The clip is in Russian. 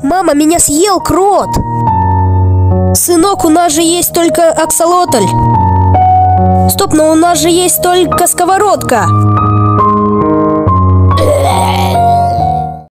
Мама, меня съел крот! Сынок, у нас же есть только аксолотль. Стоп, но у нас же есть только сковородка.